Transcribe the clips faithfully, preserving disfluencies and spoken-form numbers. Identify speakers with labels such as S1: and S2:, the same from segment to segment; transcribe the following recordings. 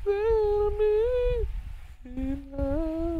S1: Fill me in love.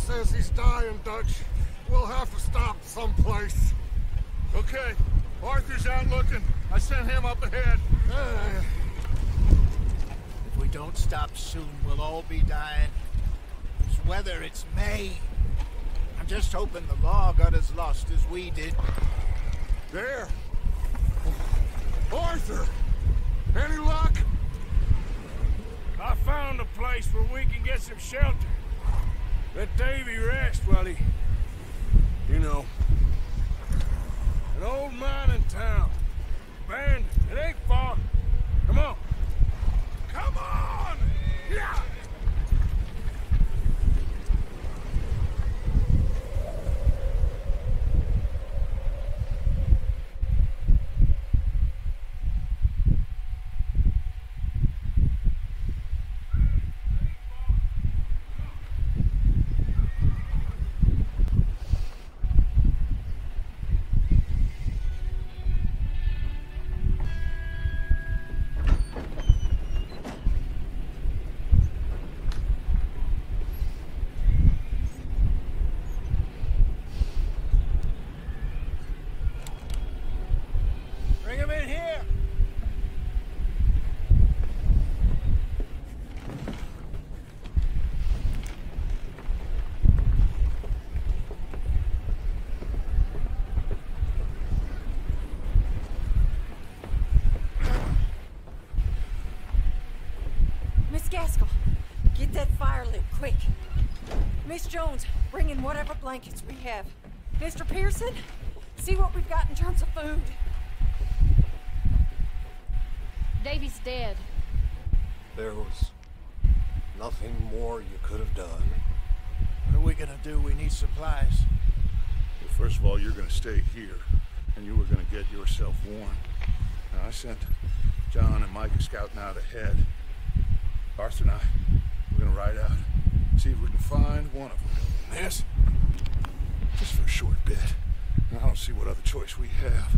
S2: says he's dying, Dutch. We'll have to stop someplace.
S3: Okay, Arthur's out looking. I sent him up ahead.
S2: Uh,
S4: If we don't stop soon, we'll all be dying. It's weather, it's May. I'm just hoping the law got as lost as we did.
S2: there. Arthur! Any luck?
S5: I found a place where we can get some shelter. Let Davy rest while he... You know. An old mining town. Abandoned. It ain't far. Come on. Come on! Yeah! Bring him in here!
S6: Miss Gaskell, get that fire lit, quick. Miss Jones, bring in whatever blankets we have. Mister Pearson, see what we've got in terms of food.
S7: Davy's dead.
S8: There was nothing more you could have done.
S4: What are we gonna do? We need supplies.
S3: Well, first of all, you're gonna stay here, and you were gonna get yourself warm. Now, I sent John and Micah scouting out ahead. Arthur and I, we're gonna ride out, see if we can find one of them. Yes? Just for a short bit. I don't see what other choice we have.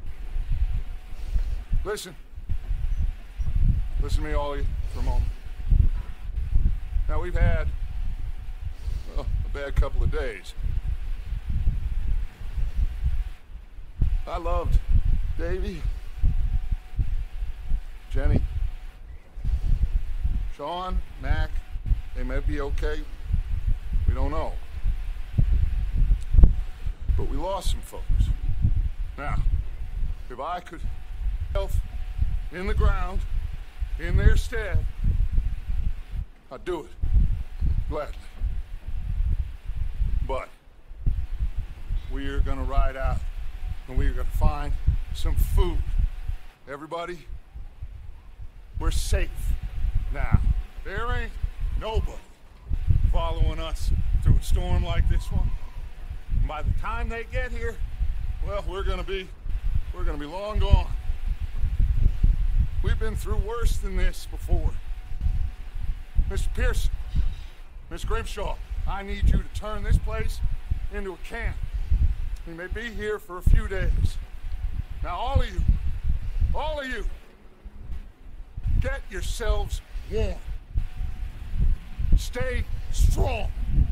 S3: Listen. Listen to me, all of you, for a moment. Now, we've had, well, a bad couple of days. I loved Davy, Jenny, Sean, Mac. They may be okay. We don't know. But we lost some folks. Now, if I could help in the ground, in their stead, I'd do it. Gladly. But we are gonna ride out and we are gonna find some food. Everybody, we're safe now. There ain't nobody following us through a storm like this one. And by the time they get here, well, we're gonna be, we're gonna be long gone. We've been through worse than this before. Mister Pearson, Miss Grimshaw, I need you to turn this place into a camp. We may be here for a few days. Now, all of you, all of you, get yourselves warm. Stay strong.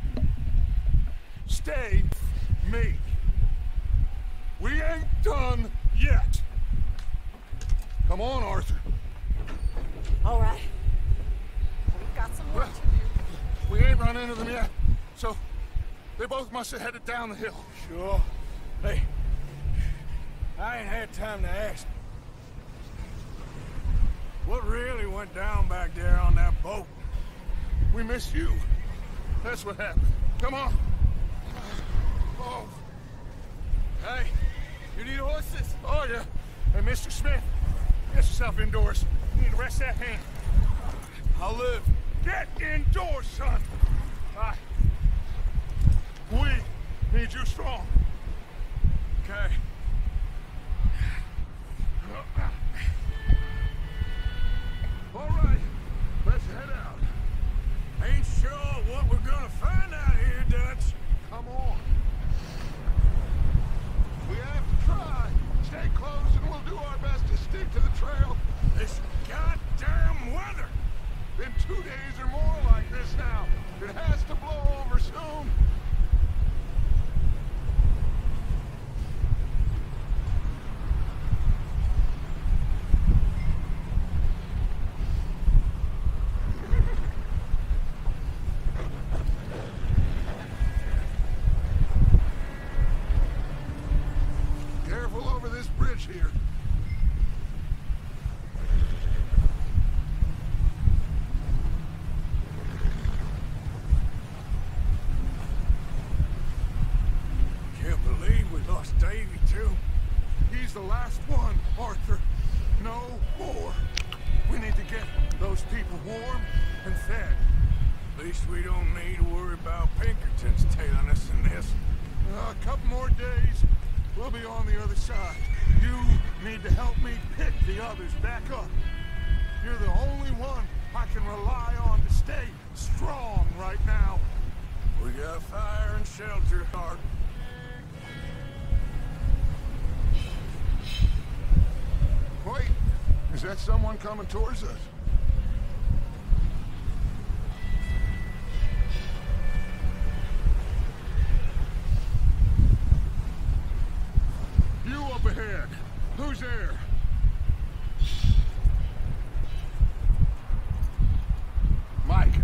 S3: Stay with me. We ain't done yet. Come on, Arthur.
S6: All right. We've got some work
S3: Well,
S6: to do.
S3: we ain't run into them yet, so they both must have headed down the hill.
S5: Sure. Hey, I ain't had time to ask. What really went down back there on that boat?
S3: We miss you. That's what happened. Come on. Oh.
S5: Hey, you need horses?
S3: Oh, yeah. Hey, Mister Smith, get yourself indoors. You need to rest that hand.
S5: I'll live.
S3: Get indoors, son. I... We need you strong.
S5: Okay.
S3: All right, let's head out.
S5: Ain't sure what we're gonna find out here, Dutch.
S3: Come on. We have to try. Stay close and we'll do our best to stick to the trail.
S5: This goddamn weather.
S3: Been two days or more like this now. It has to blow over soon. much here.
S5: Can't believe we lost Davy, too.
S3: He's the last one, Arthur. No more. We need to get those people warm and fed.
S5: At least we don't need to worry about Pinkertons tailing us in this.
S3: Uh, a couple more days, we'll be on the other side. You need to help me pick the others back up. You're the only one I can rely on to stay strong right now.
S5: We got fire and shelter, Hart.
S3: Wait, is that someone coming towards us? You up ahead. Who's there? Micah.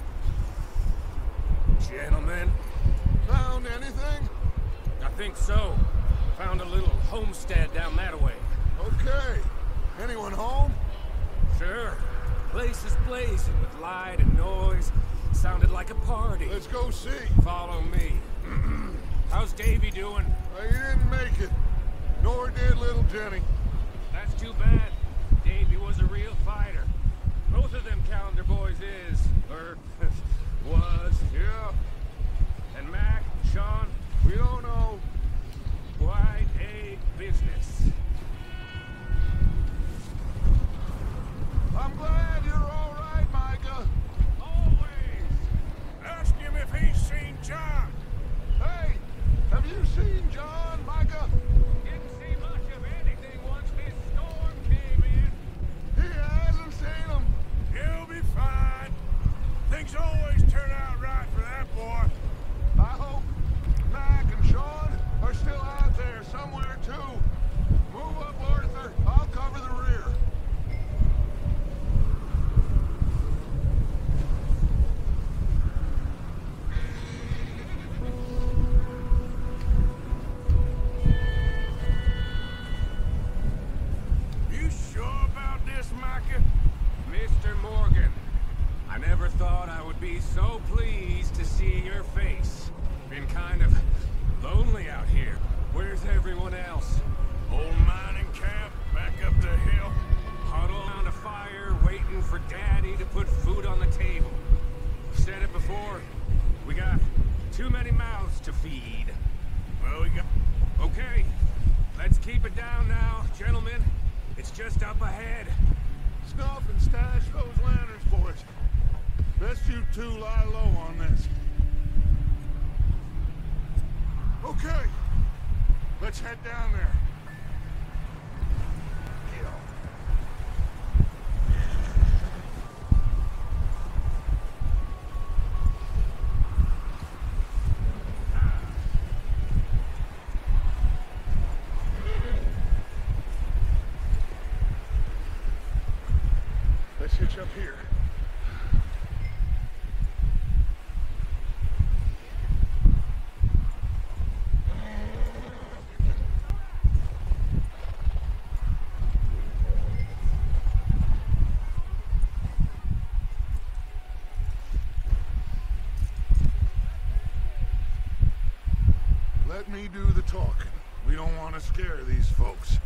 S5: Gentlemen,
S3: Found anything?
S1: I think so. Found a little homestead down that way.
S3: Okay. Anyone home?
S1: Sure. Place is blazing with light and noise. Sounded like a party.
S3: Let's go see.
S1: Follow me. How's Davy doing?
S3: Uh, he didn't make it. Nor did little Jenny.
S1: That's too bad. Davy was a real fighter. Both of them Calendar boys is, or was.
S3: Yeah,
S1: And Mac, Sean,
S3: we don't know.
S1: quite a business.
S3: I'm glad you're all right, Micah.
S5: always ask him if he's seen John.
S3: Hey, have you seen John, Micah?
S1: Didn't see much of anything once this storm came in.
S3: He hasn't seen him.
S5: He'll be fine. Things always turn out right for that boy.
S3: I hope Mac and Sean are still out there somewhere, too. Move up, Arthur. I'll cover the rear.
S5: You sure about this, Micah?
S1: Mister Morgan, I never thought I would be so pleased to see your face. Been kind of lonely out here. Where's everyone else?
S5: Old mining camp back up the hill.
S1: Huddled around a fire, waiting for Daddy to put food on the table. Said it before, we got too many mouths to feed.
S5: Well, we got...
S1: Okay, let's keep it down now, gentlemen. It's just up ahead.
S3: Snuff and stash those lanterns, boys. Best you two lie low on this. Okay, let's head down there. Let's hitch up here. Let me do the talking. We don't want to scare these folks.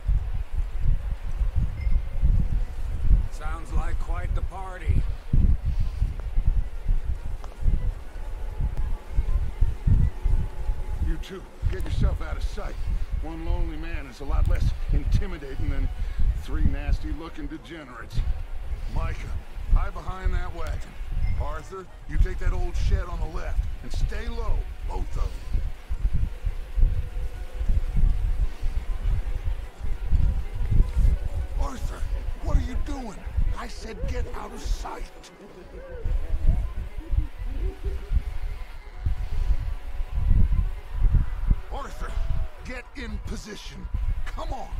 S1: Sounds like quite the party.
S3: You two, get yourself out of sight. One lonely man is a lot less intimidating than three nasty-looking degenerates. Micah, hide behind that wagon. Arthur, you take that old shed on the left, and stay low, both of you. Arthur, what are you doing? I said get out of sight. Arthur, get in position. Come on.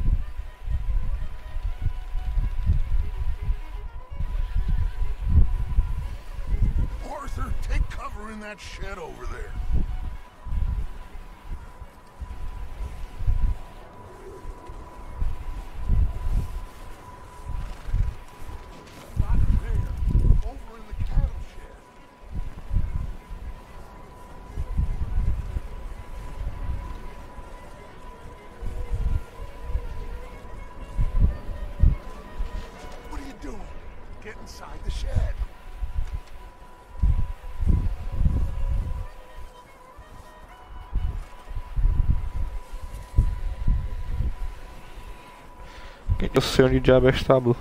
S3: Arthur, take cover in that shed over there. inside the shed.
S9: Eu sei onde diabo é o estábulo.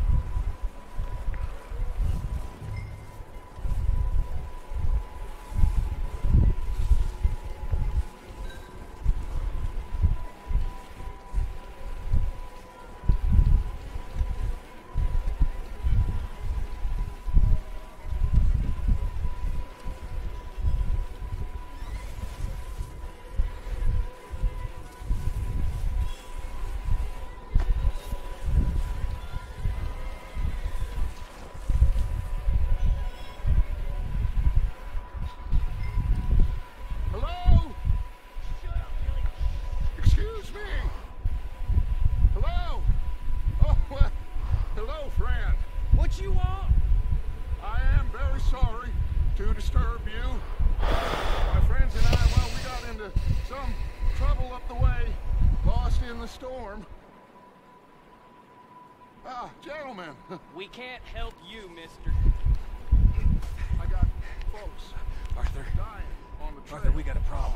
S10: We can't help you, mister.
S3: I got folks.
S1: Arthur.
S3: Dying on the trail.
S1: Arthur, we got a problem.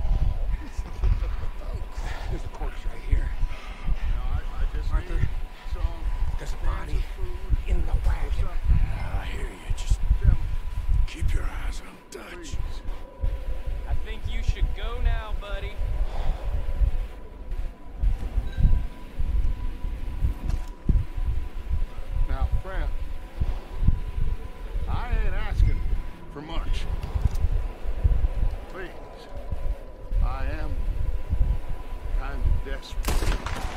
S1: There's a corpse right here.
S3: No, I, I just
S1: Arthur.
S3: need some
S1: There's a
S3: cans
S1: body
S3: of food
S1: in the
S3: or
S1: wagon.
S3: something.
S5: I hear you. Just
S3: Gentlemen,
S5: keep your eyes on Dutch.
S3: please.
S10: I think you should go now, buddy.
S3: Now, friend, I ain't asking for much. Please, I am kind of desperate.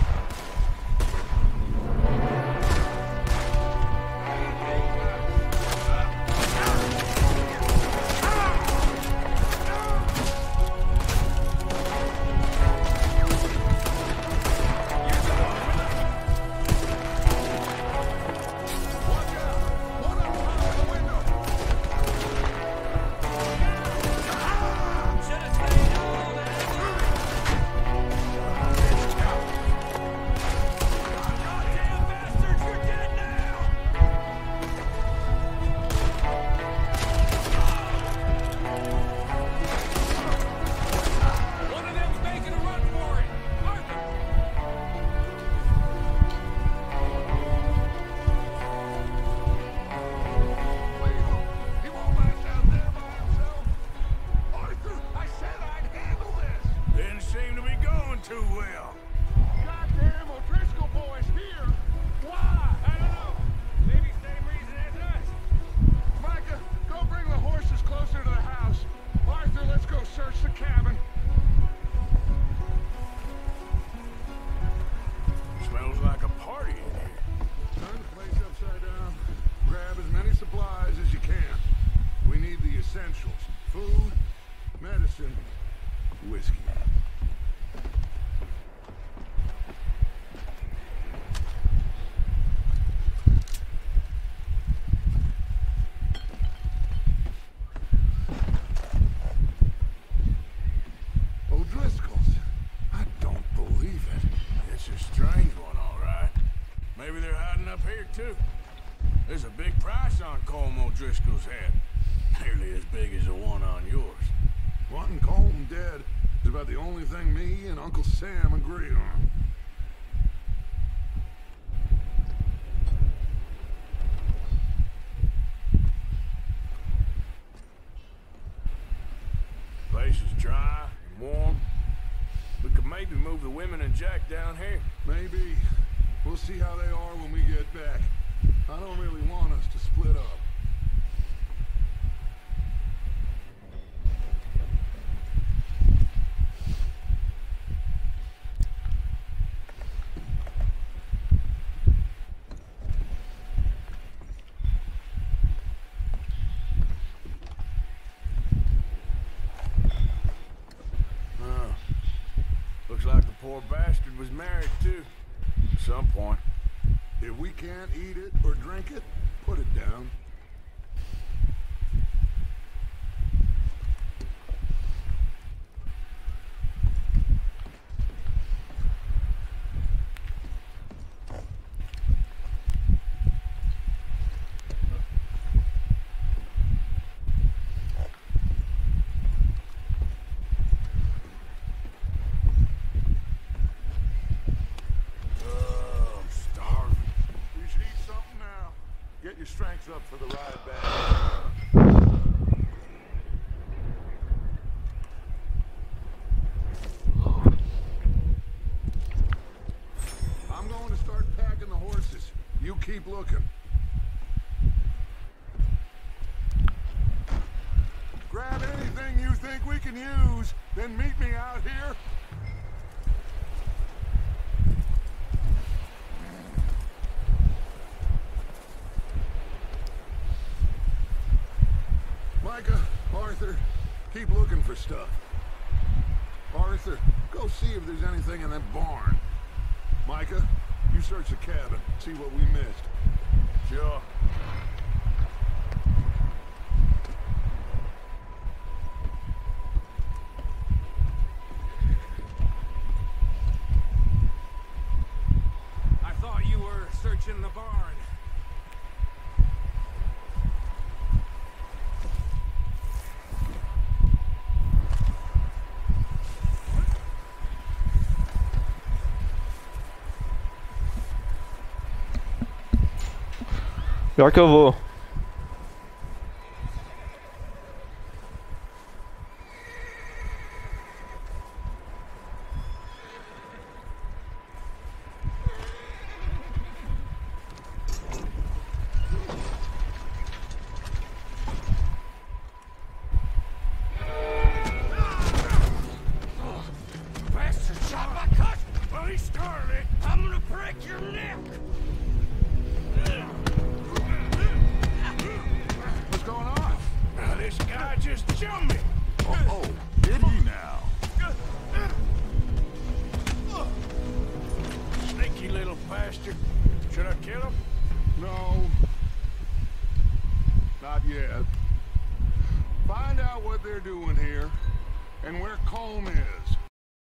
S5: Too. There's a big price on Colm O'Driscoll's head. Nearly as big as the one on yours.
S3: Wanting Colm dead is about the only thing me and Uncle Sam agree on.
S5: Place is dry and warm. We could maybe move the women and Jack down here.
S3: Maybe. We'll see how they are when we get back. I don't really want us to split up.
S5: Oh. Looks like the poor bastard was married too. At some point.
S3: If we can't eat it or drink it, put it down. tickets up for the ride back. I'm going to start packing the horses. You keep looking. Grab anything you think we can use, then meet me out here. Micah, Arthur, keep looking for stuff. Arthur, go see if there's anything in that barn. Micah, you search the cabin, see what we missed. Sure.
S1: I thought you were searching the barn.
S9: Pior que eu vou.
S5: Bastard shot my cut! Well, he started. I'm gonna break your neck!
S3: What's going on?
S5: Now, this guy just jumped me!
S3: Uh-oh, did he now?
S5: Sneaky little bastard. Should I kill him?
S3: No. Not yet. Find out what they're doing here and where Colm is.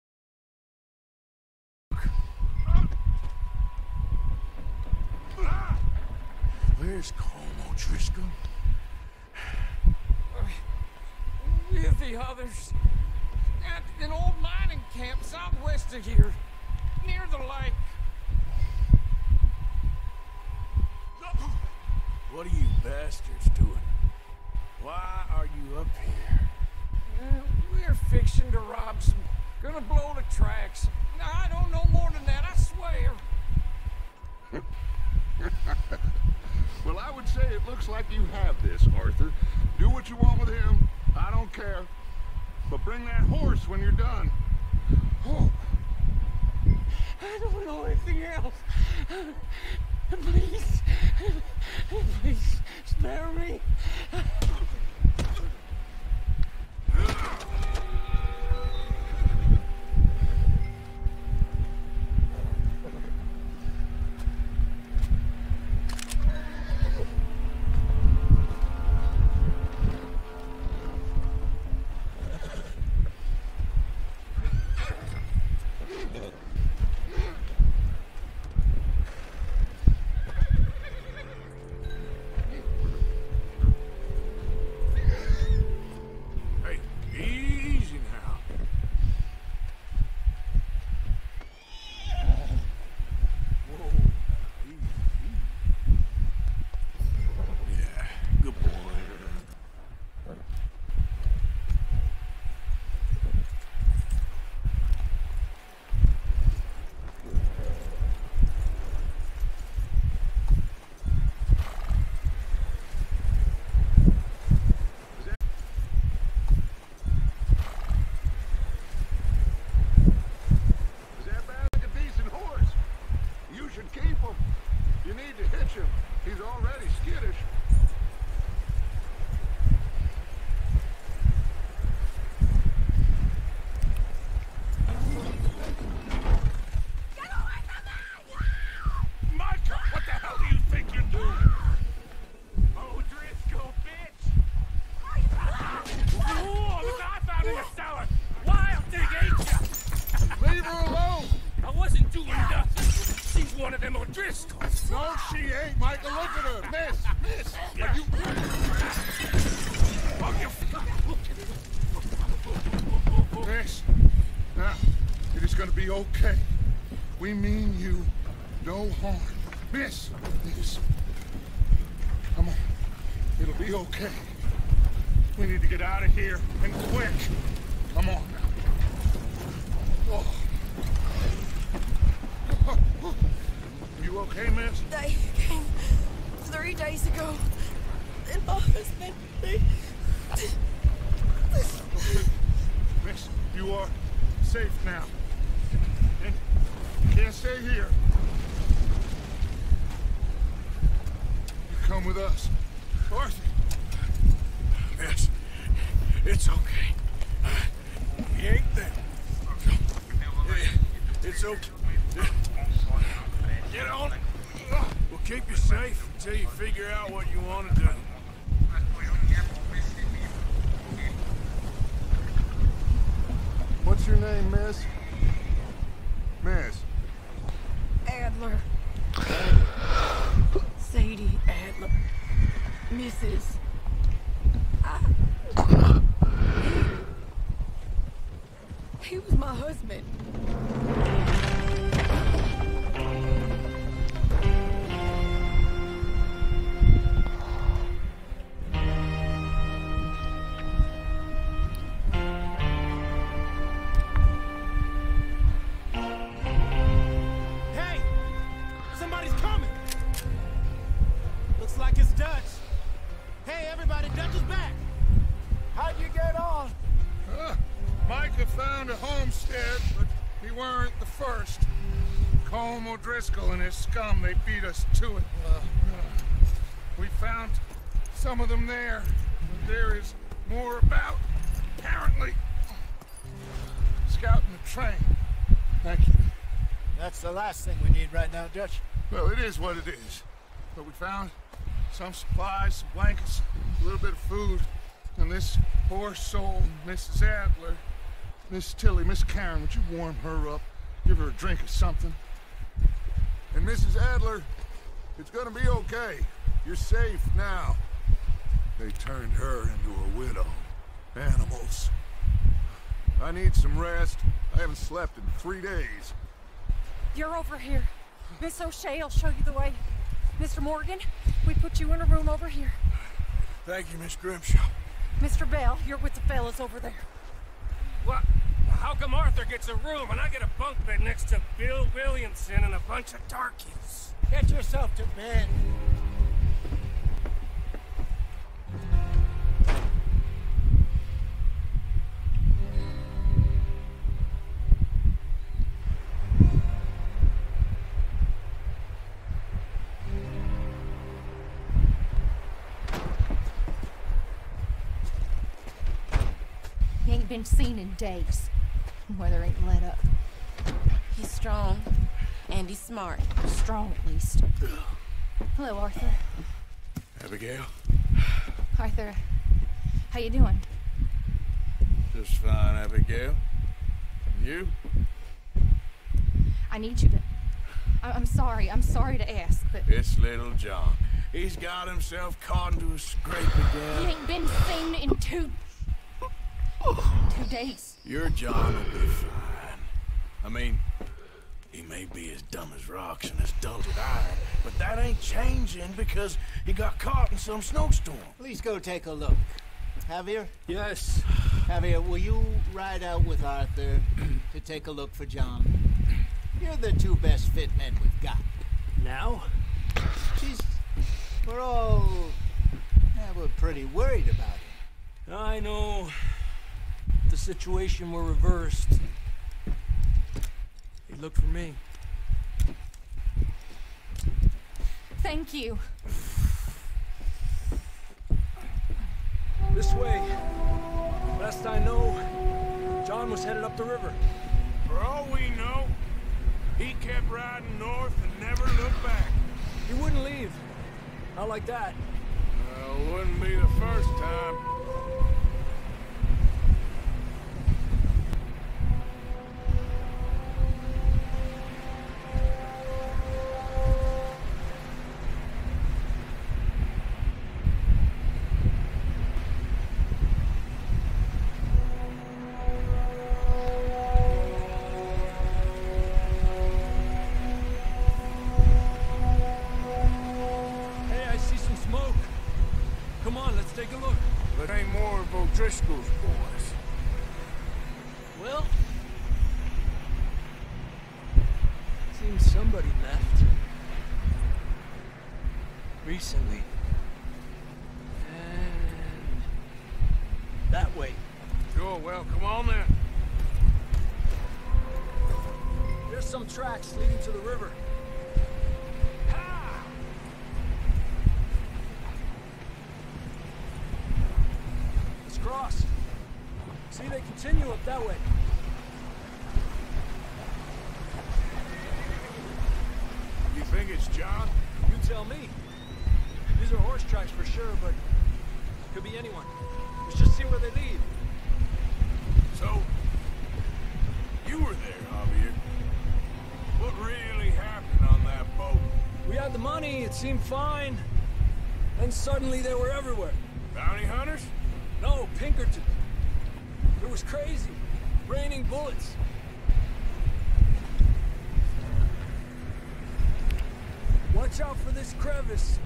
S5: Where's Colm O'Driscoll?
S1: With the others. At an old mining camp southwest of here. Near the lake.
S5: What are you bastards doing? Why are you up here?
S1: Uh, we're fixing to rob some. Gonna blow the tracks. I don't know more than that, I swear.
S3: Well, I would say it looks like you have this, Arthur. Do what you want with him. I don't care. But bring that horse when you're done.
S1: Oh. I don't know anything else. Please. Please, spare me.
S5: Hey, easy now. Whoa. Easy, easy. Yeah, good boy.
S3: Is that bad like a decent horse? You should keep him. You need to hitch him. He's already skittish.
S5: Micah, what the hell do you think you're doing?
S1: O'Driscoll, bitch! Oh, look, I found in the cellar! Wild thing, ain't ya?
S3: Leave her alone!
S1: I wasn't doing nothing. She's one of them O'Driscolls.
S3: No, she ain't, Micah. Look at her. Miss, miss. Are you... Miss. Now, it is gonna be okay. We mean you no harm. Miss, miss. Come on. It'll be okay. We need to get out of here, and quick. Come on now. Oh. You okay, miss?
S6: They came three days ago. And my husband, they...
S3: Miss, you are safe now. And you can't stay here. You come with us. Arthur.
S5: Yes, it's okay. Uh, he ain't there. It's okay. Get on it. We'll keep you safe until you figure out what you want to do.
S3: What's your name, miss? Miss.
S6: Adler. Sadie Adler. Missus I... He was my husband.
S5: Hey! Somebody's coming! Looks like it's Dutch. Hey, everybody, Dutch is back! How'd you get on?
S3: Uh, Micah found a homestead, but he weren't the first. Colm O'Driscoll and his scum, they beat us to it. Uh, uh, we found some of them there, but there is more about, apparently. Scouting the train. Thank you.
S4: That's the last thing we need right now, Dutch.
S3: Well, it is what it is. But we found some supplies, some blankets, a little bit of food, and this poor soul, Missus Adler, Miss Tilly, Miss Karen, would you warm her up? Give her a drink or something? And Missus Adler, it's gonna be okay. You're safe now. They turned her into a widow. Animals. I need some rest. I haven't slept in three days.
S6: You're over here. Miss O'Shea will show you the way. Mister Morgan, we put you in a room over here.
S5: Thank you, Miss Grimshaw.
S6: Mister Bell, you're with the fellas over there.
S1: What? How come Arthur gets a room and I get a bunk bed next to Bill Williamson and a bunch of darkies?
S4: Get yourself to bed.
S7: He ain't been seen in days. Weather ain't let up.
S11: He's strong, and he's smart.
S7: Strong, at least. Hello, Arthur.
S5: Abigail?
S7: Arthur, how you doing?
S5: Just fine, Abigail. And you?
S7: I need you to... I I'm sorry, I'm sorry to ask, but...
S5: It's little John. He's got himself caught into a scrape again.
S7: He ain't been seen in two... two days.
S5: Your John will be fine. I mean, he may be as dumb as rocks and as dull as iron, but that ain't changing because he got caught in some snowstorm.
S4: Please go take a look. Javier?
S10: Yes.
S4: Javier, will you ride out with Arthur to take a look for John? You're the two best fit men we've got.
S10: Now?
S4: Jeez, we're all... Yeah, we're pretty worried about him.
S10: I know. The situation were reversed. He looked for me.
S7: Thank you.
S10: This way. Last I know, John was headed up the river.
S5: For all we know, he kept riding north and never looked back.
S10: He wouldn't leave. Not like that.
S5: Well, wouldn't be the first time.
S10: Hey, I see some smoke.
S5: Driscoll's boys.
S10: Well, seems somebody left. Recently. And that way.
S5: Sure, well, come on then.
S10: There's some tracks leading to the river.
S5: Ha!
S10: Let's cross. See, they continue up that way.
S5: You think it's John?
S10: You tell me. These are horse tracks for sure, but could be anyone. Let's just see where they lead.
S5: So, you were there, Javier. What really happened on that boat?
S10: We had the money, it seemed fine. Then suddenly they were everywhere.
S5: Bounty hunters?
S10: No, Pinkerton. It was crazy. Raining bullets. Watch out for this crevice.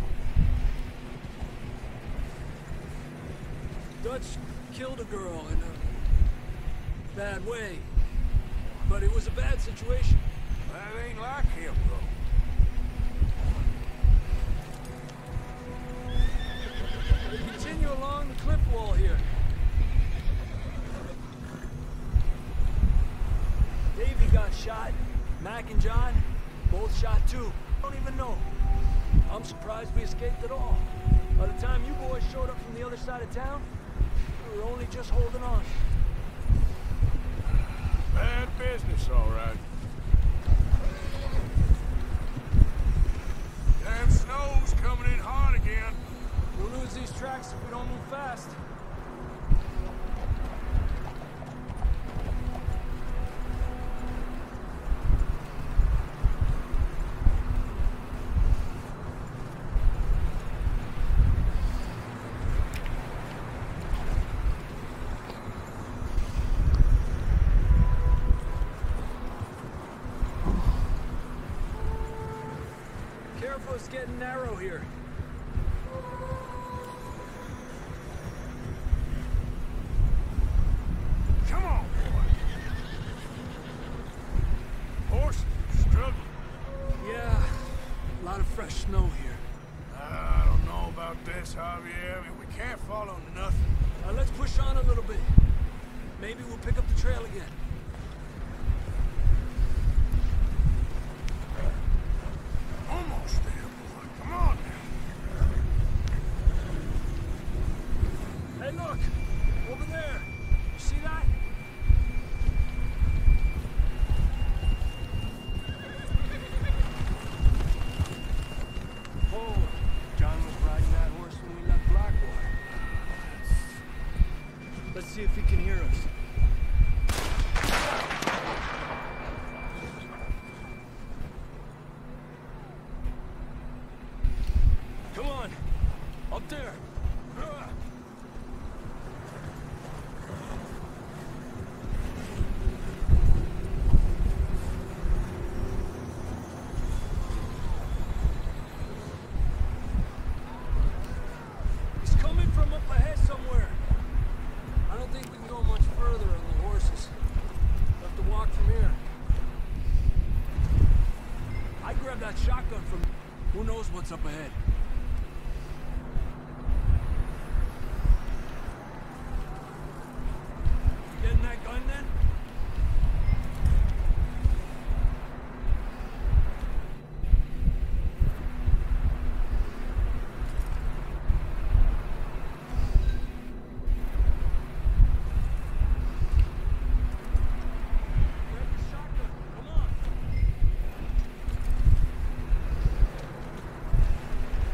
S10: Dutch killed a girl in a bad way. But it was a bad situation.
S5: That ain't like him, though.
S10: We continue along the cliff wall here. Davey got shot. Mac and John, both shot too. Don't even know. I'm surprised we escaped at all. By the time you boys showed up from the other side of town, we were only just holding on.
S5: Bad business, all right. Damn snow's coming in hard again.
S10: We'll lose these tracks if we don't move fast. Careful, it's getting narrow here.
S5: Come on, boy. Horses struggling.
S10: Yeah, a lot of fresh snow here.
S5: I don't know about this, Javier. I mean, we can't follow nothing.
S10: Uh, let's push on a little bit. Maybe we'll pick up the trail again.
S5: Almost there, boy. Come on now.
S10: Hey, look! Over there! You see that? Oh, John was riding that horse when we left Blackwater. Let's see if he can hear us. Come on! Up there! Ah. He's coming from up ahead somewhere. I don't think we can go much further on the horses. We'll have to walk from here. I grabbed that shotgun from... Who knows what's up ahead? You getting that gun then? Grab the shotgun. Come on.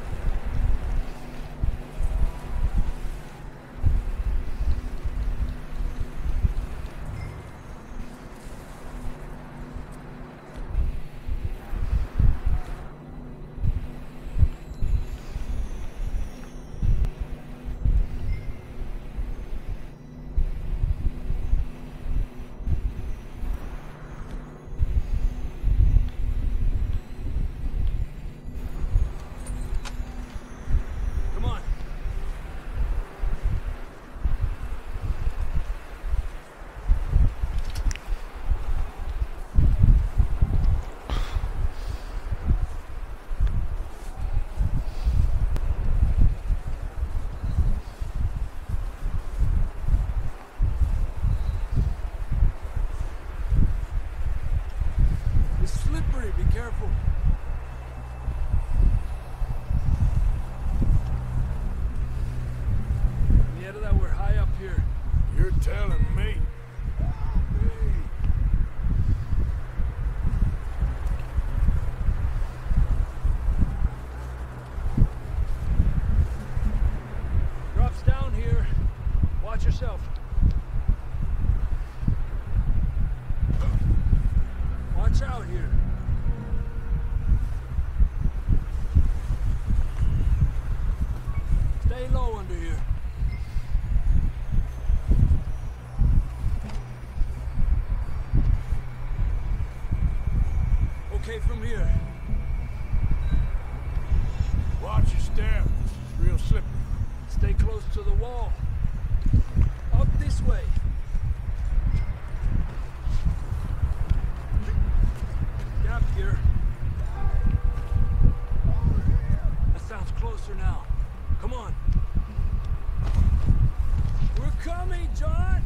S10: be careful. Yeah, that we're high up here.
S5: You're telling me.
S10: Drops down here. Watch yourself. Watch out here. Stay low under here. Okay from here.
S5: Watch your step. It's real slippery.
S10: Stay close to the wall. Up this way. Gap here. That sounds closer now. Come on. We're coming, John!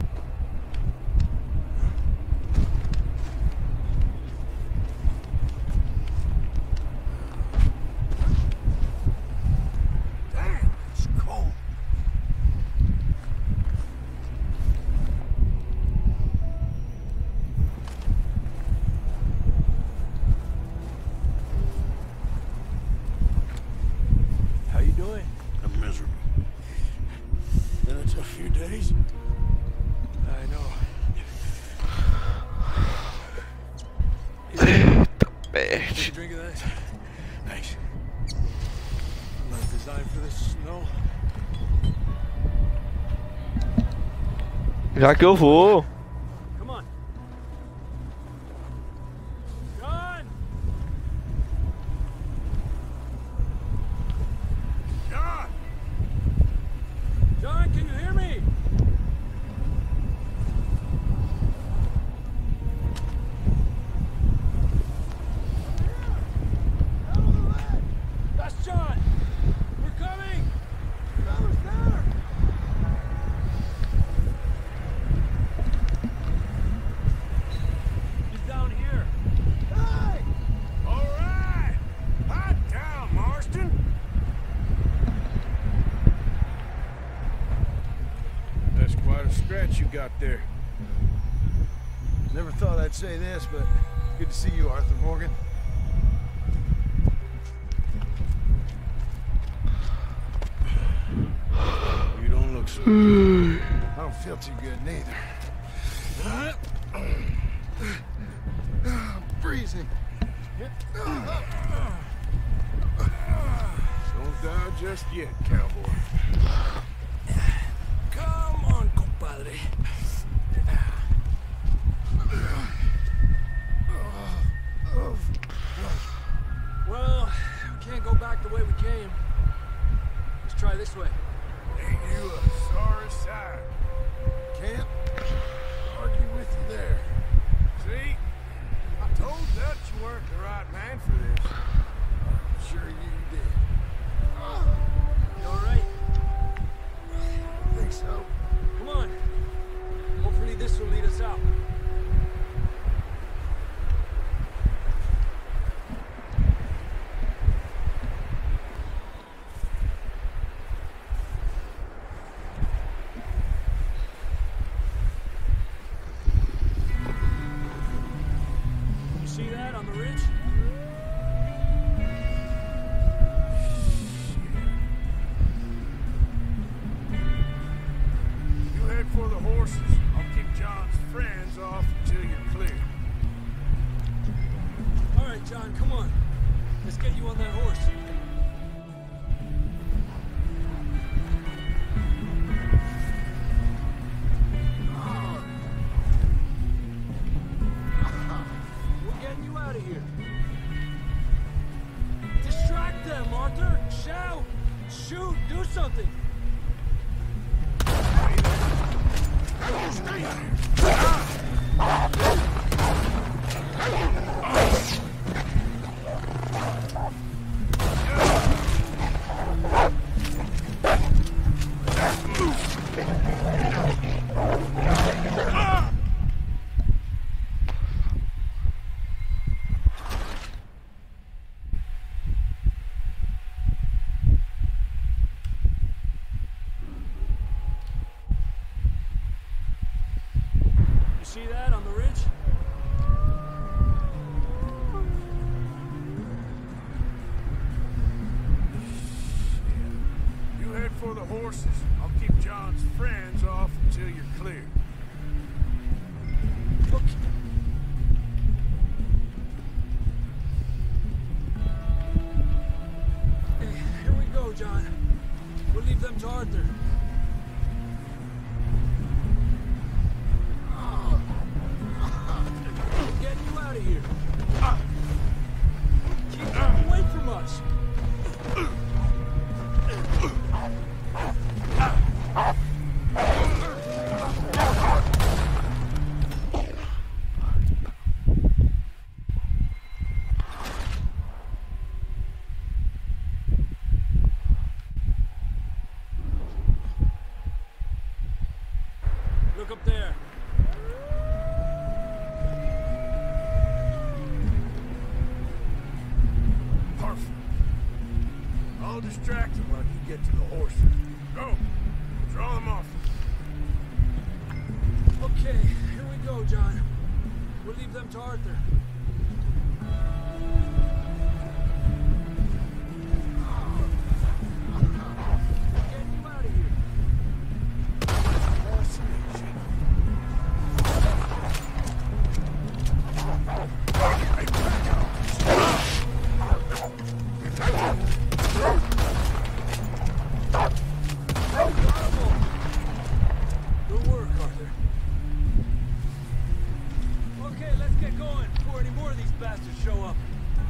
S5: Damn, it's cold.
S10: How you doing?
S5: I'm miserable. Been a tough few days.
S10: I know.
S9: Eita,
S10: Take a
S9: peste.
S10: drink of that.
S5: Thanks.
S10: I'm not designed for this snow.
S9: Já que eu vou.
S10: Come on. John!
S5: John!
S10: John, can you hear me? That's John! We're coming! Fellas there! He's down here.
S5: Hey! All right! Hot down, Marston! That's quite a scratch you got there.
S12: Never thought I'd say this, but good to see you, Arthur Morgan.
S5: You don't look so good.
S12: I don't feel too good neither. I'm freezing.
S5: Don't die just yet, cowboy.
S10: Come on, compadre. Well, we can't go back the way we came. Let's try this way.
S5: Ain't you a sorry sight?
S12: Can't argue with you there.
S5: See? I told Dutch you weren't the right man for this.
S12: Sure you did.
S10: You all right?
S12: I think so.
S10: Come on. Hopefully this will lead us out. You see that on the ridge?
S5: You head for the horses. I'll keep John's friends off until you're clear.
S10: All right, John, come on. Let's get you on that horse. We're getting you out of here. Distract them, Arthur. Shout. Shoot. Do something. see that on the ridge?
S5: You head for the horses. I'll keep John's friends off until you're clear.
S10: Okay. Hey, here we go, John. We'll leave them to Arthur. We're getting you out of here. Keep them away from us. Look up there.
S5: Perfect. I'll distract them while you get to the horses. Go. Draw them off.
S10: Okay, here we go, John. We'll leave them to Arthur. Get you out of here. Good work, Arthur. Okay, let's get going before any more of these bastards show up.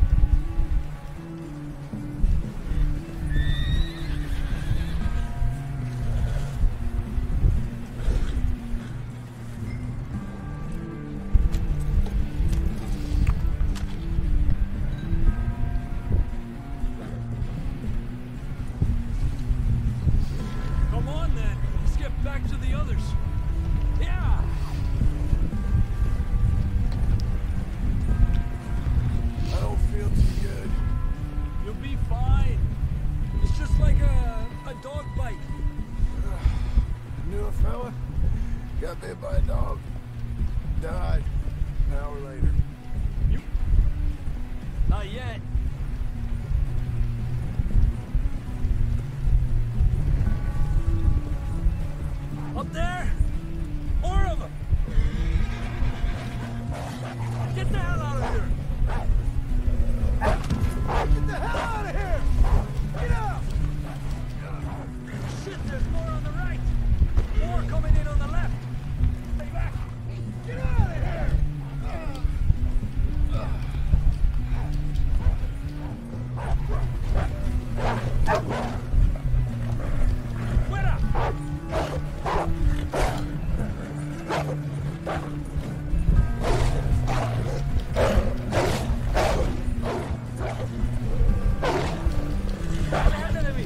S10: Come on then, let's get back to the others. Yeah!
S5: I don't feel too good.
S10: You'll be fine. It's just like a, a dog bite.
S5: Knew a fella? Got bit by a dog. Died an hour later.
S10: You... Not yet. Up there? More of them! Get the hell out of here! Get the hell out of here! Get out! Shit, there's more on the right! More coming in on the left! Stay back! Get out of here! Fuera! Ahead of me!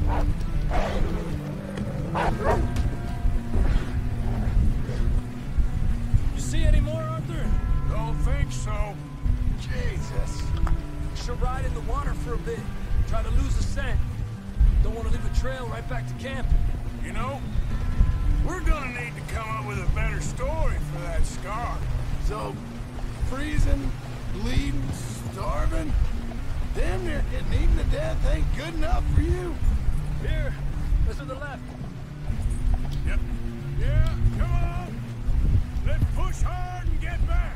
S10: You see any more, Arthur?
S5: Don't think so.
S10: Jesus. Should ride in the water for a bit. Try to lose the scent. Don't want to leave a trail right back to camp.
S5: You know, we're gonna need to come up with a better story for that scar. So, freezing, bleeding, starving, damn near getting eaten to death ain't good enough for you.
S10: Here, let's to the left.
S5: Yep. Yeah, come on. Let's push hard and get back.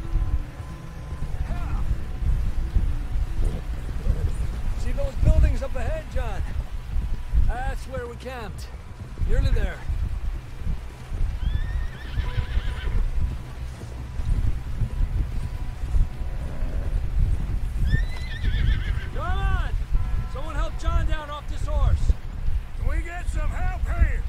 S10: See those buildings up ahead, John? That's where we camped. Nearly there. Come on! Someone help John down off this horse.
S5: Can we get some help here?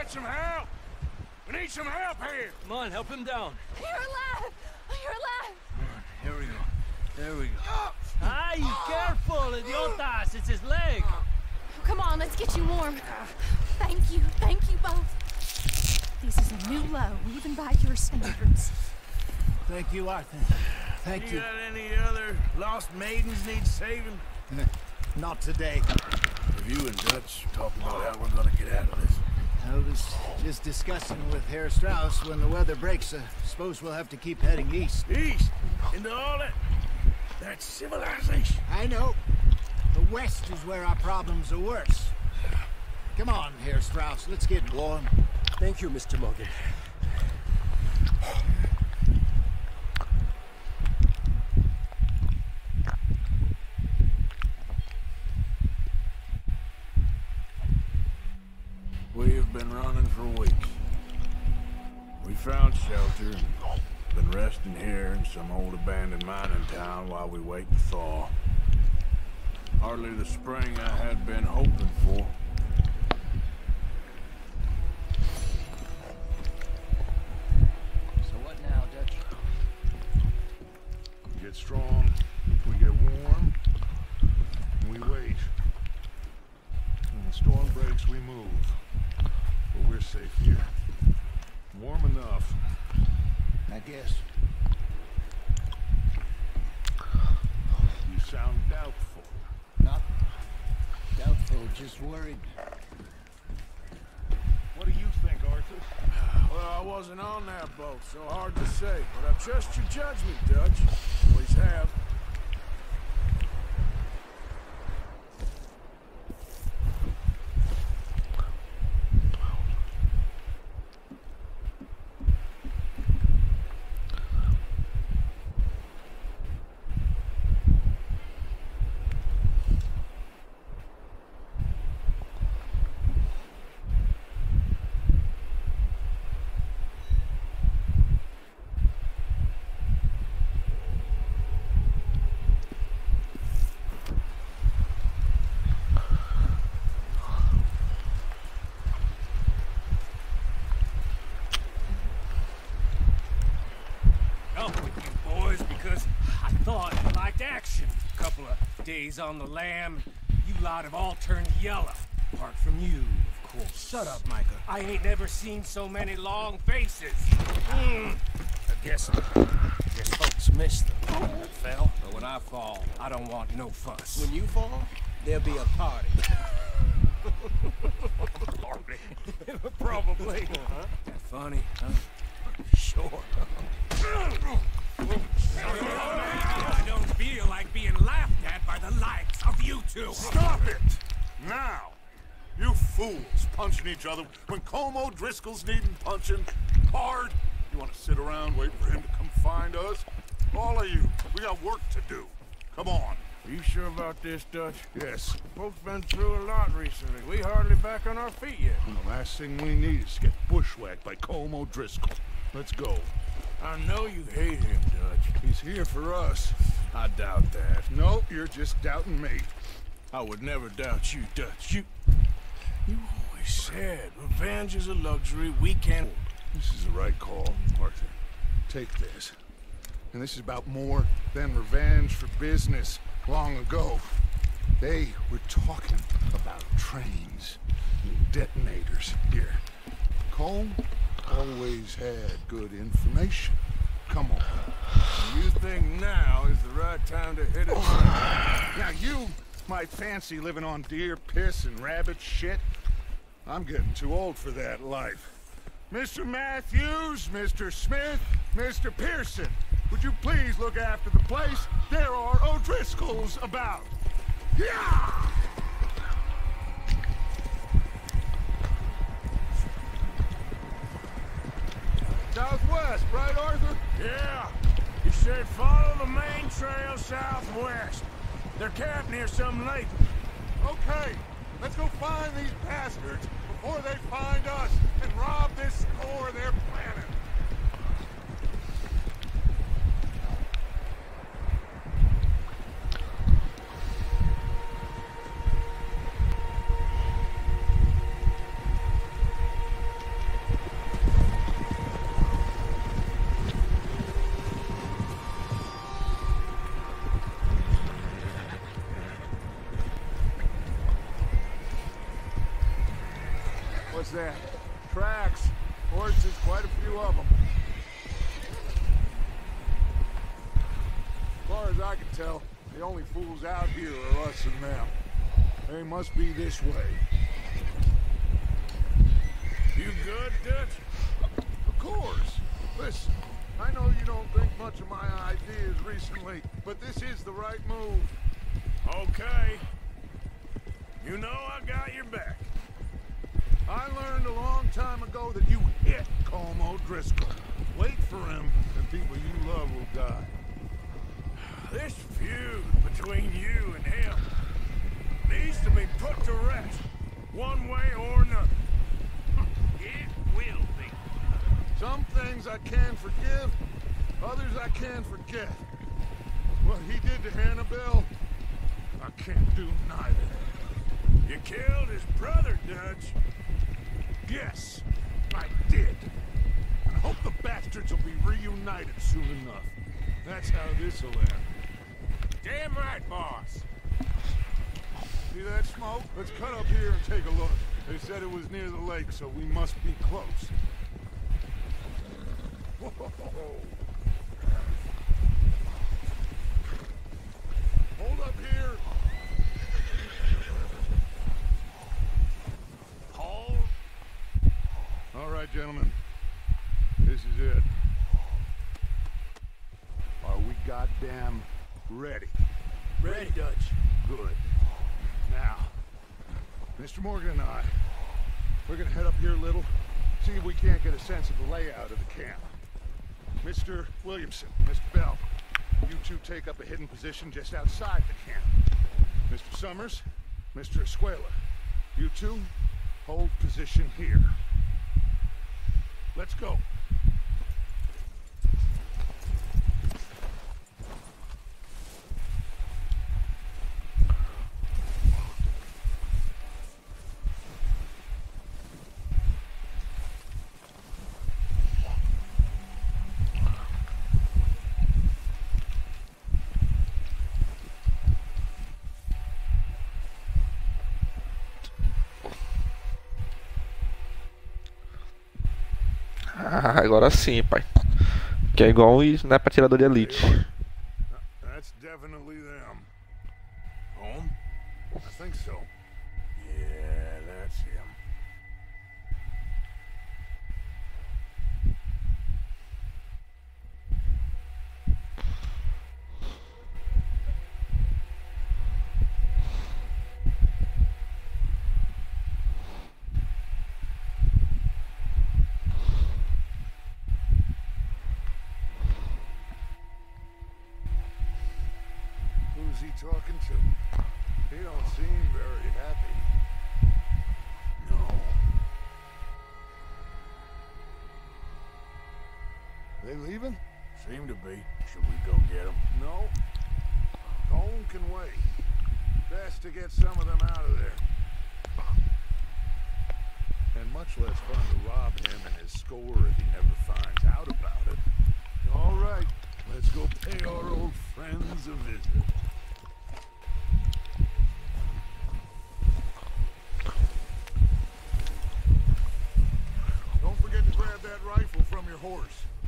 S5: get some help! We need some help here!
S10: Come on, help him down.
S6: You're alive! You're alive!
S10: Here we go. There we go. Ay, careful, idiotas! It's his leg!
S7: Come on, let's get you warm. Thank you, thank you both. This is a new low, even by your standards.
S4: Thank you, Arthur. Thank you.
S5: You got any other lost maidens need saving?
S4: Not today.
S5: If you and Dutch talk about how we're gonna get out of this.
S4: I was just discussing with Herr Strauss when the weather breaks. I suppose we'll have to keep heading east.
S5: East? Into all that... that civilization?
S4: I know. The west is where our problems are worse. Come on, Herr Strauss. Let's get warm.
S10: Thank you, Mister Morgan.
S5: We've been running for weeks. We found shelter and been resting here in some old abandoned mining town while we wait to thaw. Hardly the spring I had been hoping for.
S10: So what now, Dutch?
S3: We get strong, we get warm, and we wait. When the storm breaks, we move. But we're safe here. Warm enough.
S4: I guess.
S3: You sound doubtful.
S4: Not doubtful, just worried.
S3: What do you think, Arthur?
S5: Well, I wasn't on that boat, so hard to say. But I trust your judgment, Dutch. Always have.
S1: Days on the lam, you lot have all turned yellow. Apart from you, of course. Shut up, Micah. I ain't never seen so many long faces. Mm. I guess, I guess folks miss them. I fell, but when I fall, I don't want no fuss.
S10: When you fall, there'll be a party.
S1: Probably. Uh-huh. That funny, huh? Sure. I don't feel like being laughed at by the likes of you two.
S3: Stop it! Now! You fools punching each other when Colm O'Driscoll's needing punching hard. You want to sit around waiting for him to come find us? All of you, we got work to do. Come on.
S5: Are you sure about this, Dutch?
S3: Yes.
S5: Folks been through a lot recently. We hardly back on our feet yet.
S3: And the last thing we need is to get bushwhacked by Colm O'Driscoll. Let's go.
S5: I know you hate him, Dutch.
S3: He's here for us.
S5: I doubt that.
S3: No, you're just doubting me.
S5: I would never doubt you, Dutch. You... You always said revenge is a luxury we can't...
S3: This is the right call, Arthur. Take this. And this is about more than revenge for business long ago. They were talking about trains and detonators here. Colm always had good information. Come on.
S5: You think now is the right time to hit it?
S3: Now you might fancy living on deer piss and rabbit shit. I'm getting too old for that life. Mister Matthews, Mister Smith, Mister Pearson, would you please look after the place? There are O'Driscolls about. Yeah! Southwest, right, Arthur?
S5: Yeah. You said follow the main trail southwest. They're camped near some lake.
S3: Okay, let's go find these bastards before they find us and rob this core they're planning. What's that? Tracks. Horses, quite a few of them. As far as I can tell, the only fools out here are us and them. They must be this way.
S5: You good, Dutch?
S3: Of course. Listen, I know you don't think much of my ideas recently, but this is the right move.
S5: Okay. You know I got your back.
S3: I learned a long time ago that you hit Colm O'Driscoll. Wait for him, and people you love will die.
S5: This feud between you and him needs to be put to rest, one way or another. It will be.
S3: Some things I can forgive, others I can't forget. What he did to Hannibal, I can't do neither.
S5: You killed his brother, Dutch.
S3: Yes, I did. And I hope the bastards will be reunited soon enough. That's how this'll end.
S1: Damn right, boss.
S3: See that smoke? Let's cut up here and take a look. They said it was near the lake, so we must be close. Whoa. Hold up here.
S5: Hold.
S3: All right, gentlemen. This is it. Are we goddamn ready?
S10: Ready, Dutch.
S3: Good. Now, Mister Morgan and I, we're gonna head up here a little, see if we can't get a sense of the layout of the camp. Mister Williamson, Mister Bell, you two take up a hidden position just outside the camp. Mister Summers, Mister Escuela, you two hold position here. Let's go.
S9: Ah, agora sim, pai. Que é igual não é pra tirador de elite.
S3: That's definitely them. Home? I think so. Yeah, that's him. Who's he talking to? He don't seem very happy. No. They leaving?
S5: Seem to be. Should we go get them?
S3: No. Colm can wait. Best to get some of them out of there. And much less fun to rob him and his score if he never finds out about it. All right, let's go pay our old friends a visit. Don't forget to grab that rifle from your horse.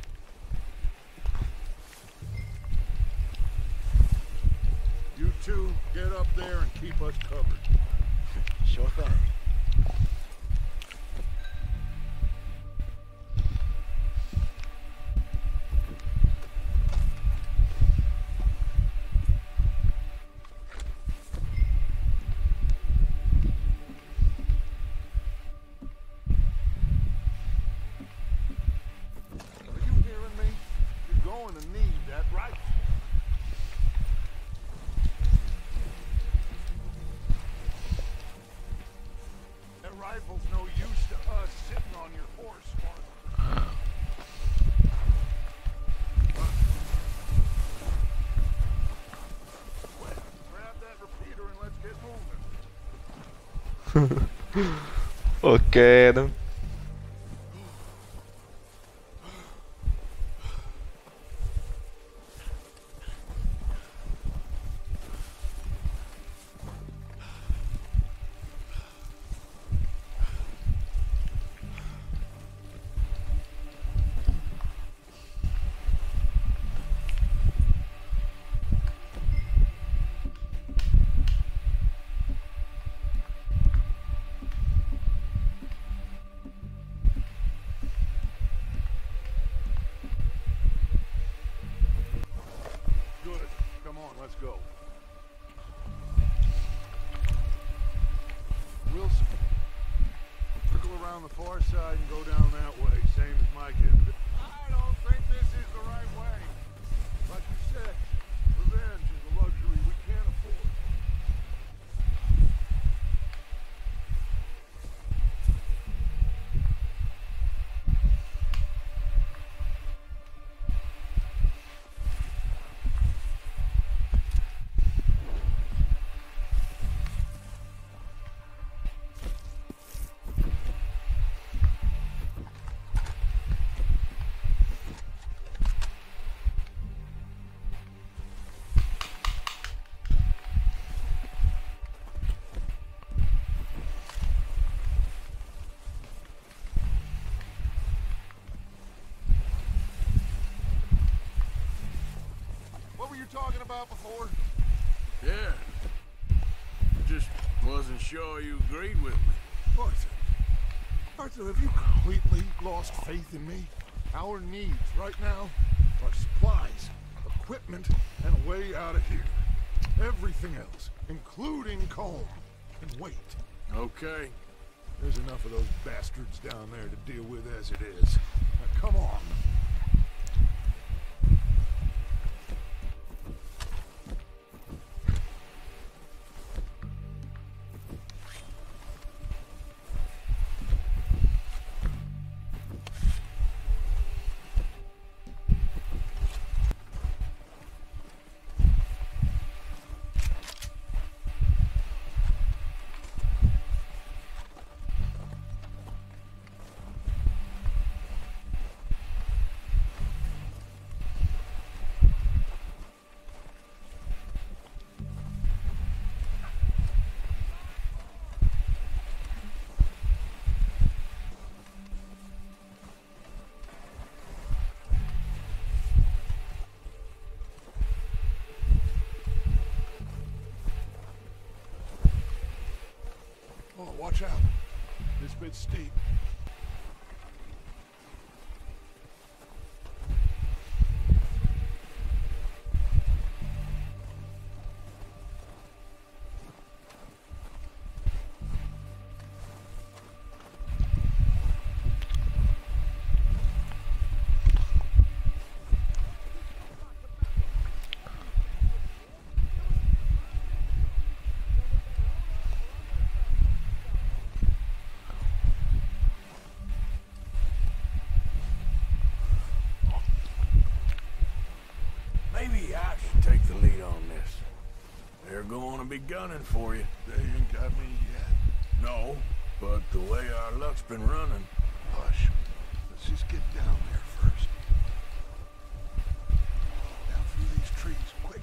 S3: You two get up there and keep us covered.
S4: Sure thing.
S3: Are you hearing me? You're going to need that rifle. That rifle's no use to us sitting on your horse, Mark. Well, grab that repeater and let's get moving.
S9: Ok, não.
S3: Let's go. We'll circle around the far side and go down that way, same as Mike did. I don't think this is the right way. Like you said, revenge is a luxury we can't afford. Talking about before?
S5: Yeah. Just wasn't sure you agreed with me.
S3: Arthur. Arthur, have you completely lost faith in me? Our needs right now are supplies, equipment, and a way out of here. Everything else, including Colm, can wait.
S5: Okay.
S3: There's enough of those bastards down there to deal with as it is. Now, come on. Watch out. This bit's steep.
S5: Maybe I should take the lead on this. They're going to be gunning for you.
S3: They ain't got me yet.
S5: No, but the way our luck's been running.
S3: Hush. Let's just get down there first. Down through these trees, quick.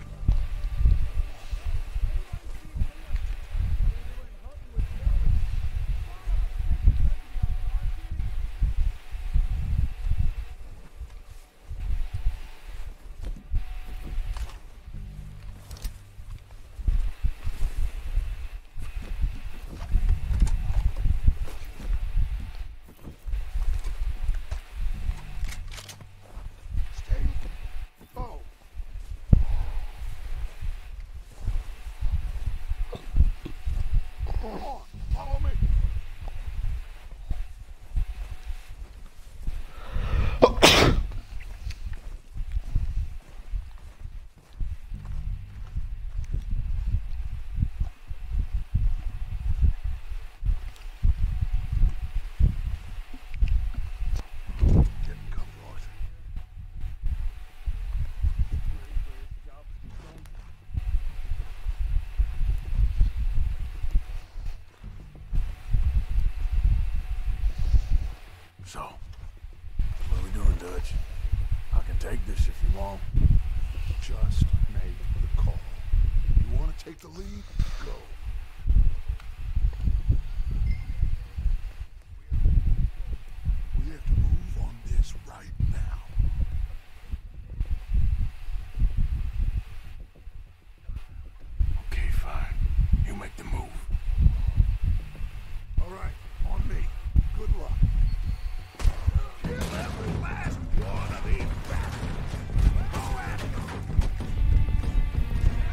S5: So, what are we doing, Dutch? I can take this if you want.
S3: Just make the call. You want to take the lead? Go. We have to move on this right now.
S5: Okay, fine. You make the move.
S3: All right, on me. Good luck. Kill every last one of these bastards! Go at them!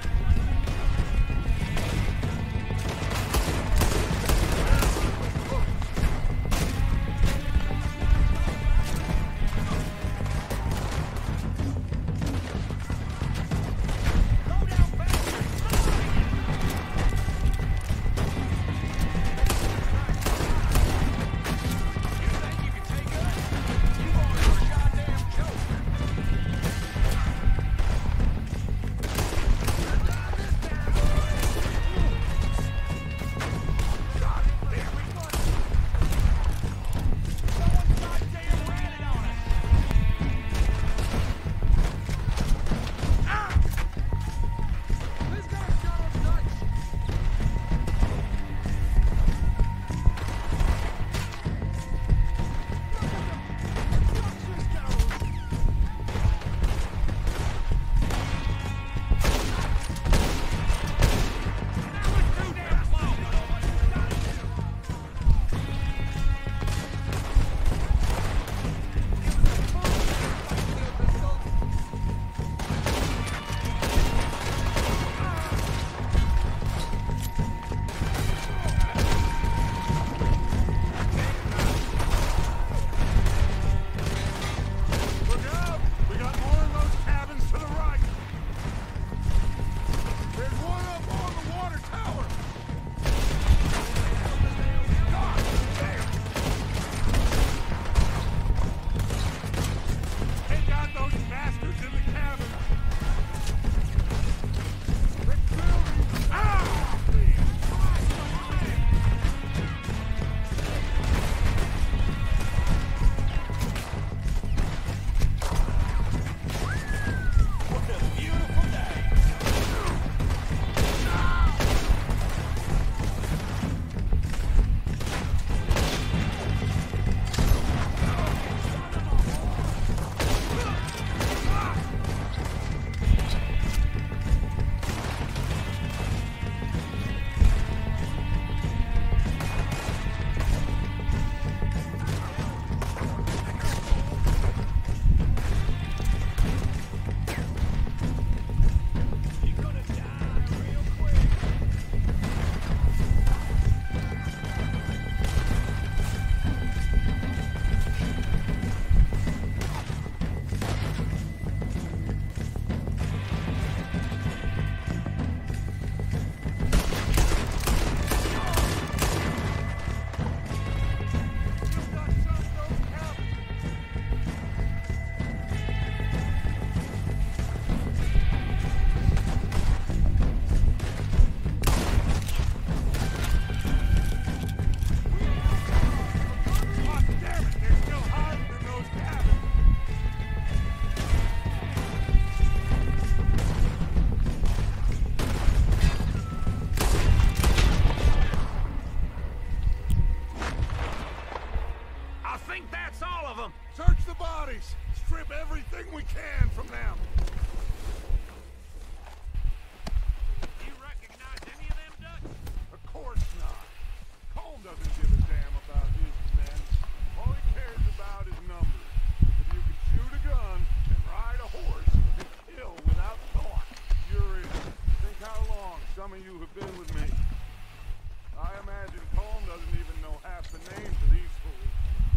S3: have been with me. I imagine Colm doesn't even know half the names of these fools.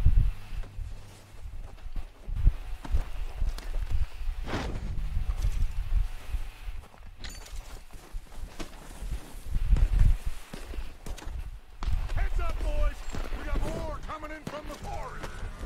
S3: Heads up, boys! We got more coming in from the forest!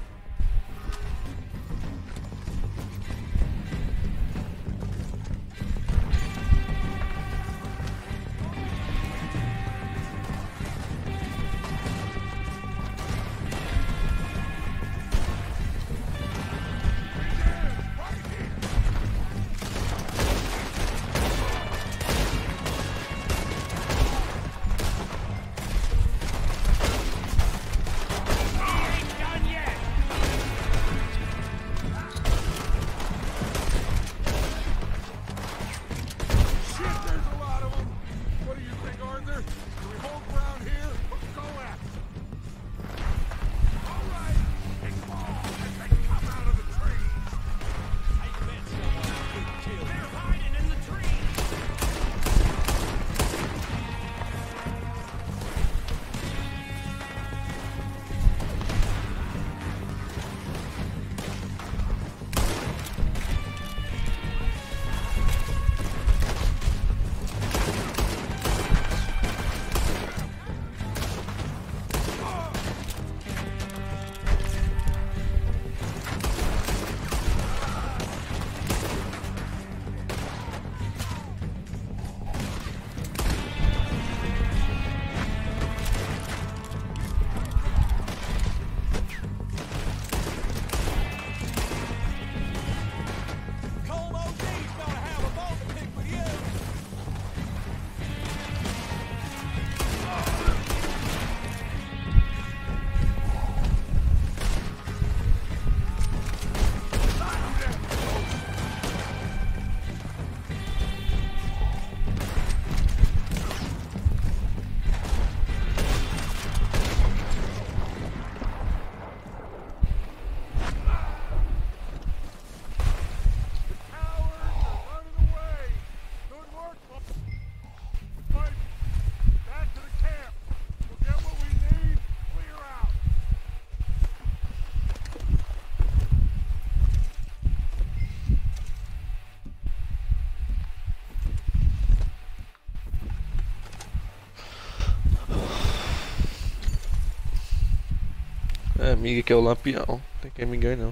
S9: É, amiga, que é o Lampião. Tem quem me engane, não.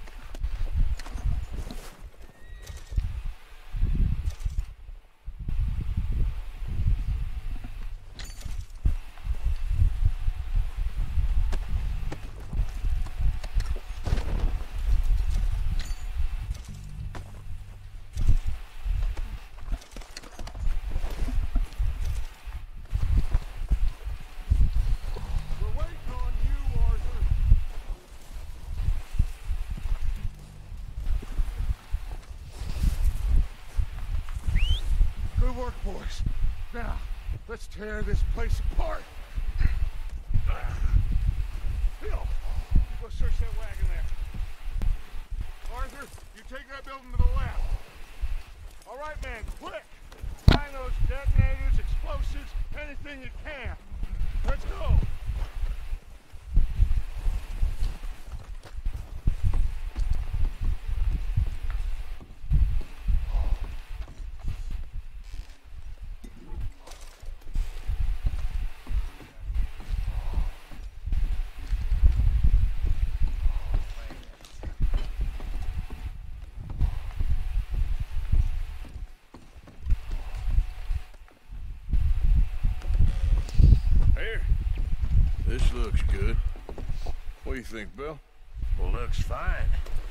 S3: Good work, boys. Now, let's tear this place apart. Bill, go search that wagon there. Arthur, you take that building to the left. All right, man, quick. Find those detonators, explosives, anything you can. Let's go.
S5: This looks good. What do you think, Bill?
S1: Well, looks fine.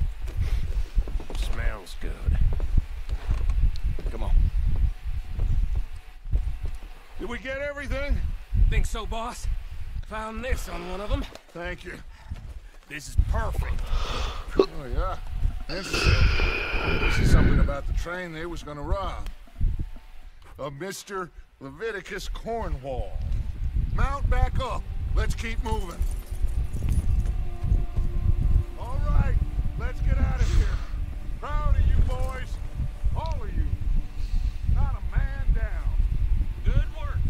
S1: Smells good.
S5: Come on.
S3: Did we get everything?
S1: Think so, boss? Found this on one of them.
S3: Thank you.
S1: This is perfect.
S3: Oh, yeah. This is, this is something about the train they was gonna rob. A Mister Leviticus Cornwall. Mount back up. Let's keep moving. All right, let's get out of here. Proud of you boys. All of you. Not a man down.
S1: Good work.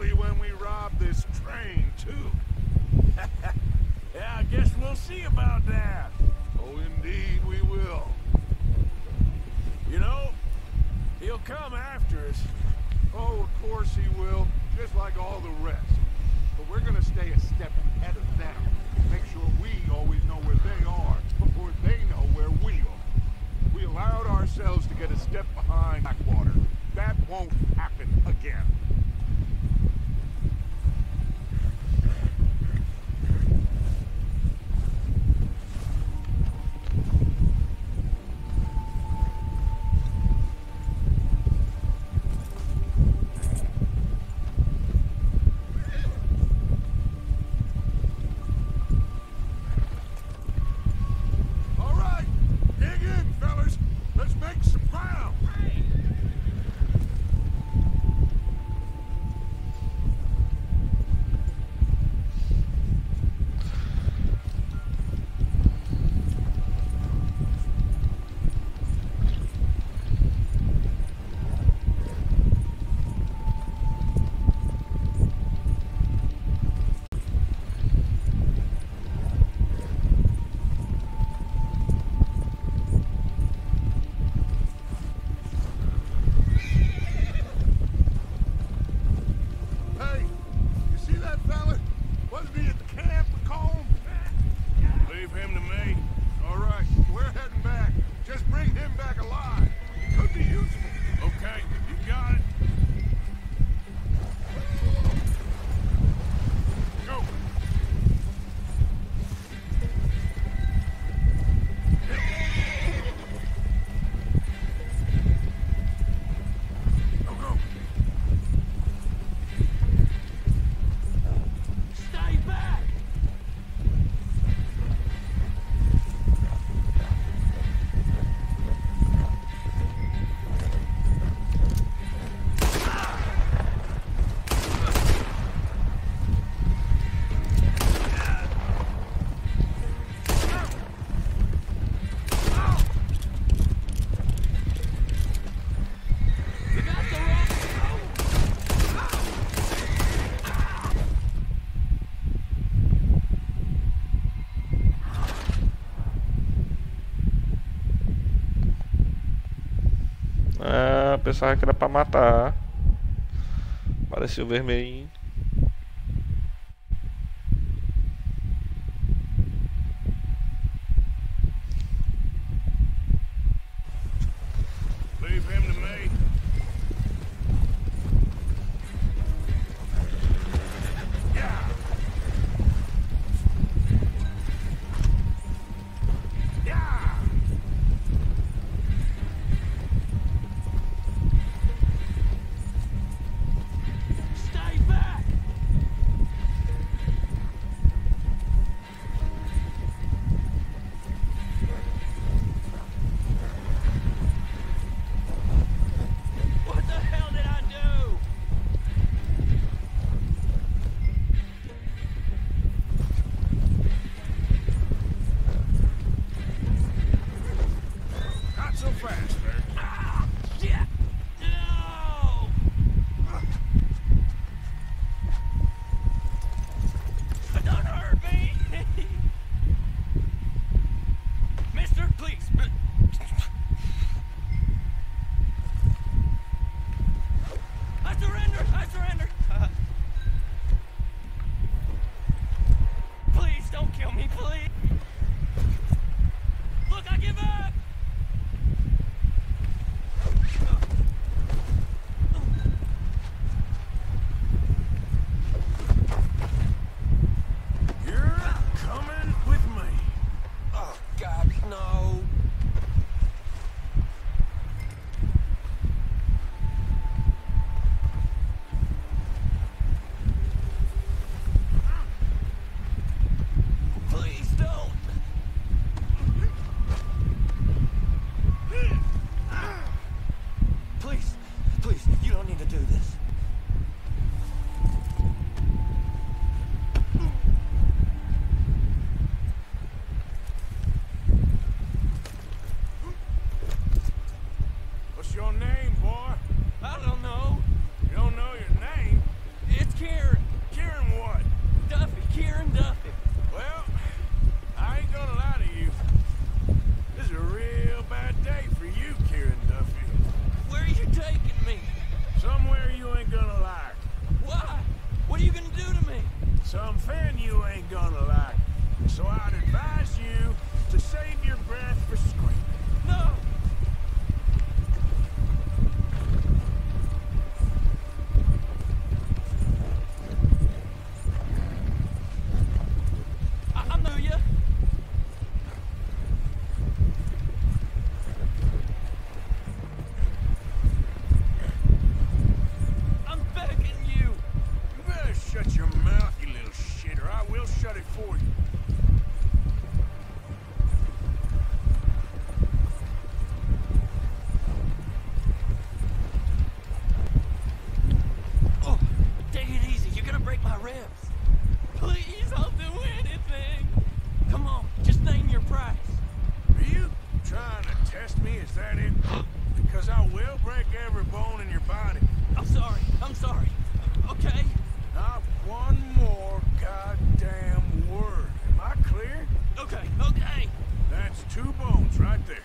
S3: Probably when we rob this train, too.
S5: Yeah, I guess we'll see about that.
S3: Oh, indeed we will.
S5: You know, he'll come after us.
S3: Oh, of course he will, just like all the rest. But we're gonna stay a step ahead of them. Make sure we always know where they are before they know where we are. We allowed ourselves to get a step behind Blackwater. That won't happen again.
S9: Ah, pensava que era pra matar. Parecia o vermelhinho.
S5: Leave him to me. Yeah. Yeah. Stay back. something you ain't gonna like. So I'd advise you to save your breath for screaming. No!
S10: I, I know ya. I'm begging you.
S5: You better shut your mouth, you little shit, or I will shut it for you.
S10: Oh, take it easy. You're gonna break my ribs. Please, I'll do anything. Come on, just name your price.
S5: Are you trying to test me? Is that it? Because I will break every bone in your body.
S10: I'm sorry. I'm sorry. Okay?
S5: Not one more goddamn word. Am I clear?
S10: Okay, okay.
S5: That's two bones right there.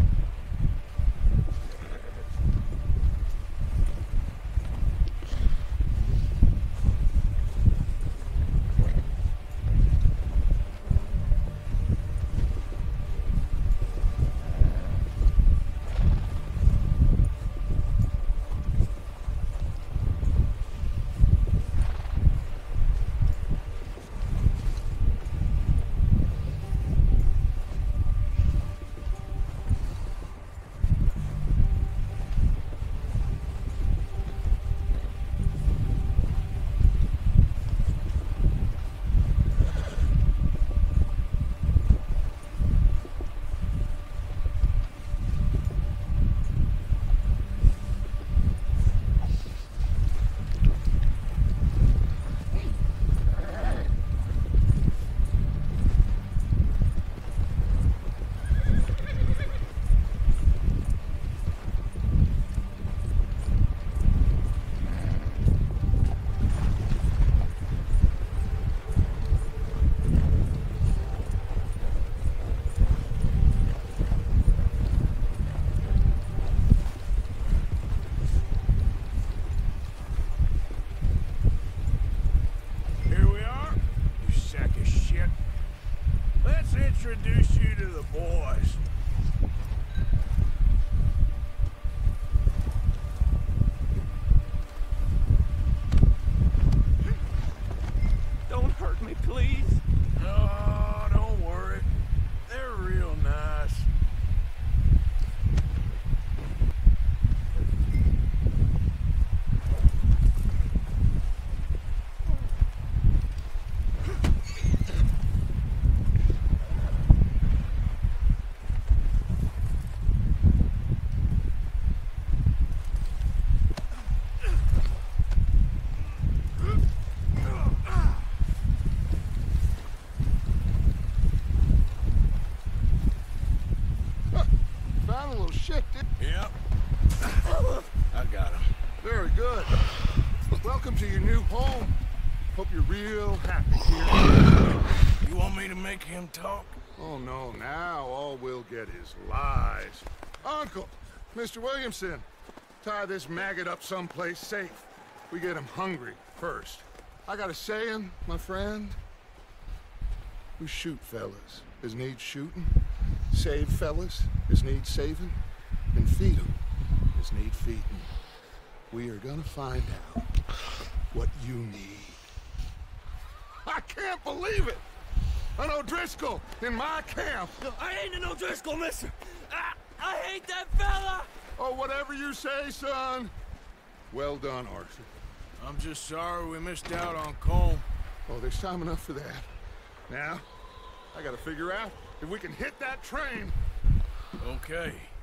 S5: Introduce you to the boys.
S10: Don't hurt me, please.
S5: No, don't worry. They're real nice.
S3: Shit, dude.
S5: Yep. I got him.
S3: Very good. Welcome to your new home. Hope you're real happy here.
S5: You want me to make him talk?
S3: Oh, no. Now all we'll get is lies. Uncle, Mister Williamson, tie this maggot up someplace safe. We get him hungry first. I got a saying, my friend. We shoot fellas as need shooting, save fellas as need saving, and feed them as need feeding. We are gonna find out what you need. I can't believe it! An O'Driscoll in my camp!
S10: No, I ain't an O'Driscoll, mister! I, I hate that fella!
S3: Oh, whatever you say, son. Well done, Arthur.
S5: I'm just sorry we missed out on Colm.
S3: Oh, there's time enough for that. Now, I gotta figure out if we can hit that train.
S5: Okay.